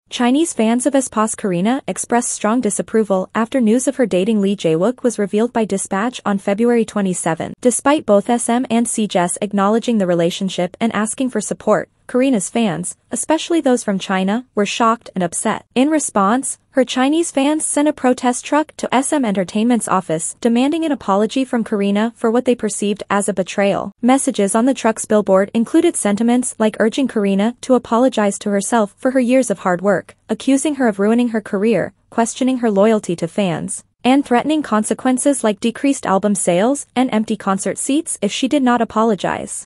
Chinese fans of Aespa's Karina expressed strong disapproval after news of her dating Lee Jae-wook was revealed by Dispatch on February 27. Despite both SM and C-Jes acknowledging the relationship and asking for support, Karina's fans, especially those from China, were shocked and upset. In response, her Chinese fans sent a protest truck to SM Entertainment's office demanding an apology from Karina for what they perceived as a betrayal. Messages on the truck's billboard included sentiments like urging Karina to apologize to herself for her years of hard work, accusing her of ruining her career, questioning her loyalty to fans, and threatening consequences like decreased album sales and empty concert seats if she did not apologize.